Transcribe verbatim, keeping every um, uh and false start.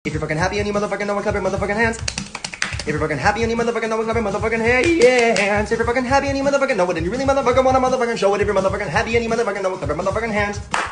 If you're fucking happy and you motherfucking know it, clap your motherfucking hands. If you're fucking happy and you motherfucking know it, clap your motherfucking hands. If you're fucking happy and you motherfucking know it, and you really motherfucking wanna motherfucking show it. If you're motherfucking happy and you motherfucking know it, clap your motherfucking hands.